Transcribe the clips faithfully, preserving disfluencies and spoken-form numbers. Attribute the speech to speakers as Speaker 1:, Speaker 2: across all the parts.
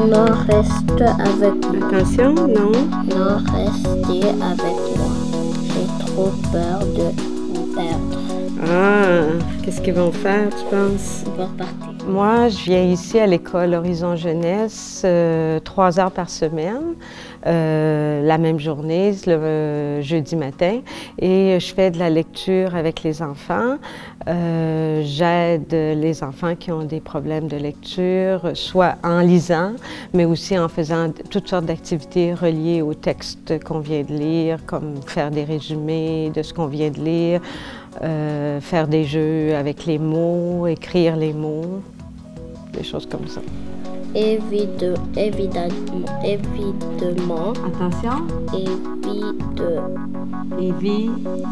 Speaker 1: Non, reste avec moi.
Speaker 2: Attention, non.
Speaker 1: Non, restez avec moi. J'ai trop peur de vous perdre.
Speaker 2: Ah, qu'est-ce qu'ils vont faire, tu penses?
Speaker 1: Ils vont partir.
Speaker 2: Moi, je viens ici à l'école Horizon Jeunesse, euh, trois heures par semaine, euh, la même journée, le euh, jeudi matin, et je fais de la lecture avec les enfants. Euh, J'aide les enfants qui ont des problèmes de lecture, soit en lisant, mais aussi en faisant toutes sortes d'activités reliées au texte qu'on vient de lire, comme faire des résumés de ce qu'on vient de lire, euh, faire des jeux avec les mots, écrire les mots. Des choses comme ça.
Speaker 1: Évide, évidemment, évidemment,
Speaker 2: Attention.
Speaker 1: évide,
Speaker 2: Évi.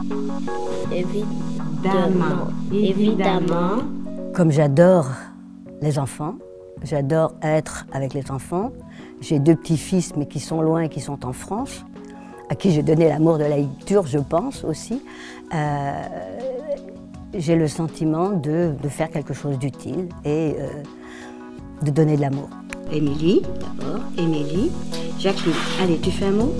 Speaker 1: évidemment, évidemment.
Speaker 3: Comme j'adore les enfants, j'adore être avec les enfants. J'ai deux petits-fils, mais qui sont loin et qui sont en France, à qui j'ai donné l'amour de la lecture, je pense aussi. Euh, j'ai le sentiment de, de faire quelque chose d'utile et euh, de donner de l'amour. Émilie, d'abord, Émilie. Jacqueline, allez, tu fais un mot?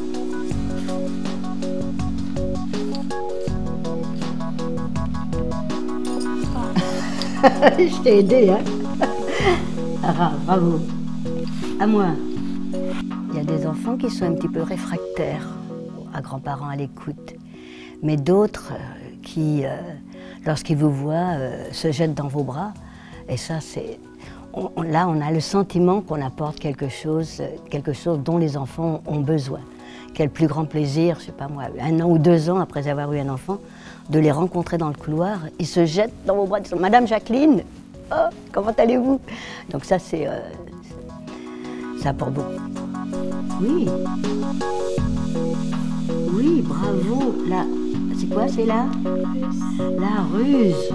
Speaker 3: Je t'ai aidé, hein? Ah, bravo. À moi. Il y a des enfants qui sont un petit peu réfractaires à grands-parents à l'écoute, mais d'autres euh, qui, euh, lorsqu'ils vous voient, euh, se jettent dans vos bras. Et ça, c'est... On, on, là, on a le sentiment qu'on apporte quelque chose, quelque chose dont les enfants ont besoin. Quel plus grand plaisir, je sais pas moi, un an ou deux ans après avoir eu un enfant, de les rencontrer dans le couloir. Ils se jettent dans vos bras, ils disent « Madame Jacqueline, oh, comment allez-vous » Donc ça, c'est... Euh, ça apporte beaucoup. Oui. Oui, bravo. Là, c'est quoi, c'est là? La ruse.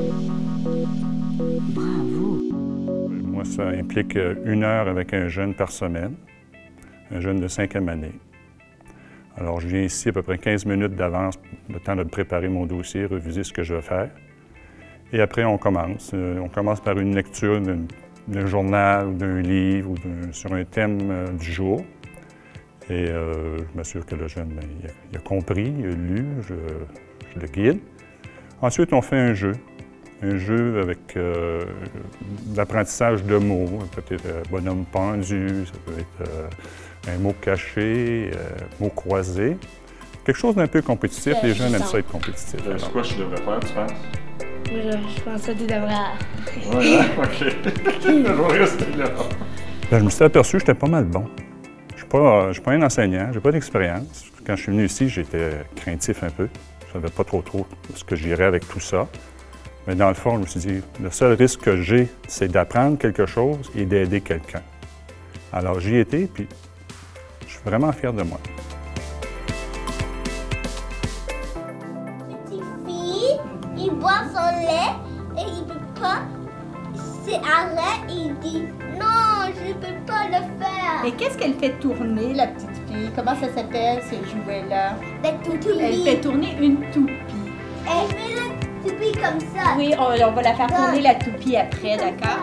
Speaker 3: Bravo.
Speaker 4: Moi, ça implique une heure avec un jeune par semaine, un jeune de cinquième année. Alors, je viens ici à peu près quinze minutes d'avance, le temps de préparer mon dossier, reviser ce que je vais faire. Et après, on commence. On commence par une lecture d'un journal ou d'un livre ou sur un thème euh, du jour. Et euh, je m'assure que le jeune, bien, il, a, il a compris, il a lu, je, je le guide. Ensuite, on fait un jeu. Un jeu avec euh, l'apprentissage de mots, peut-être euh, bonhomme pendu, ça peut être euh, un mot caché, euh, mot croisé. Quelque chose d'un peu compétitif, les jeunes aiment ça être compétitifs.
Speaker 5: Euh, c'est quoi que je devrais faire, tu penses?
Speaker 6: Je, je pense que tu devrais...
Speaker 5: Ouais, OK. Je vais rester là.
Speaker 4: Bien, je me suis aperçu que j'étais pas mal bon. Je ne suis pas un enseignant, j'ai pas d'expérience. Quand je suis venu ici, j'étais craintif un peu. Je ne savais pas trop trop ce que j'irais avec tout ça. Mais dans le fond, je me suis dit, le seul risque que j'ai, c'est d'apprendre quelque chose et d'aider quelqu'un. Alors j'y étais, puis je suis vraiment fier de moi.
Speaker 7: Petite fille, il boit son lait et il ne peut pas. C'est arrêt et il dit non, je ne peux pas le faire.
Speaker 8: Et qu'est-ce qu'elle fait tourner, la petite fille? Comment ça s'appelle, ces jouets-là?
Speaker 7: La toupie.
Speaker 8: Elle fait tourner une toupie.
Speaker 7: Elle fait la toupie comme ça.
Speaker 8: Oui, on, on va la faire tourner la toupie après, d'accord?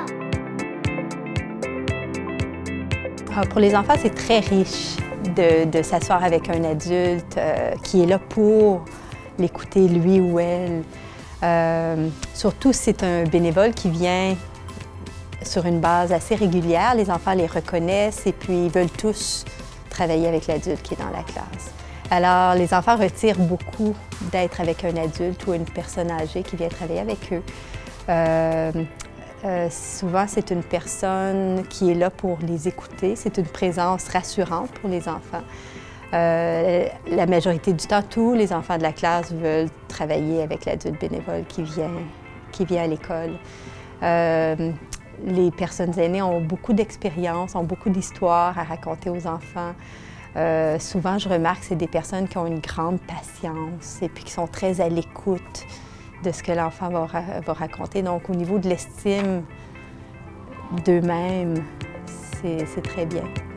Speaker 9: Pour les enfants, c'est très riche de, de s'asseoir avec un adulte euh, qui est là pour l'écouter, lui ou elle. Euh, surtout si c'est un bénévole qui vient sur une base assez régulière, les enfants les reconnaissent et puis ils veulent tous travailler avec l'adulte qui est dans la classe. Alors, les enfants retirent beaucoup d'être avec un adulte ou une personne âgée qui vient travailler avec eux. Euh, euh, souvent, c'est une personne qui est là pour les écouter. C'est une présence rassurante pour les enfants. Euh, la majorité du temps, tous les enfants de la classe veulent travailler avec l'adulte bénévole qui vient, qui vient à l'école. Euh, les personnes aînées ont beaucoup d'expérience, ont beaucoup d'histoires à raconter aux enfants. Euh, souvent, je remarque que c'est des personnes qui ont une grande patience et puis qui sont très à l'écoute de ce que l'enfant va, ra va raconter. Donc, au niveau de l'estime d'eux-mêmes, c'est très bien.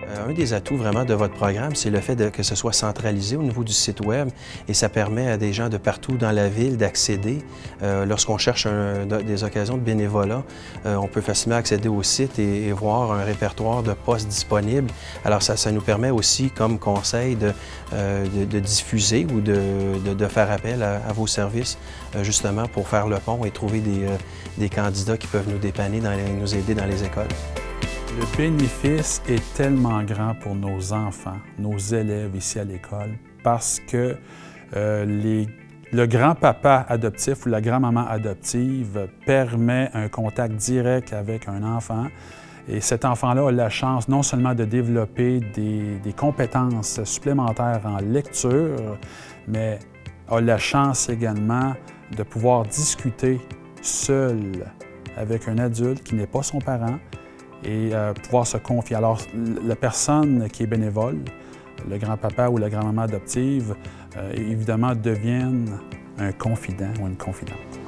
Speaker 10: Un des atouts vraiment de votre programme, c'est le fait de, que ce soit centralisé au niveau du site web et ça permet à des gens de partout dans la ville d'accéder. Euh, Lorsqu'on cherche un, des occasions de bénévolat, euh, on peut facilement accéder au site et, et voir un répertoire de postes disponibles. Alors ça, ça nous permet aussi comme conseil de, euh, de, de diffuser ou de, de, de faire appel à, à vos services euh, justement pour faire le pont et trouver des, euh, des candidats qui peuvent nous dépanner, dans les, nous aider dans les écoles.
Speaker 11: Le bénéfice est tellement grand pour nos enfants, nos élèves ici à l'école, parce que euh, les, le grand-papa adoptif ou la grand-maman adoptive permet un contact direct avec un enfant. Et cet enfant-là a la chance non seulement de développer des, des compétences supplémentaires en lecture, mais a la chance également de pouvoir discuter seul avec un adulte qui n'est pas son parent, et euh, pouvoir se confier. Alors, la personne qui est bénévole, le grand-papa ou la grand-maman adoptive, euh, évidemment, deviennent un confident ou une confidente.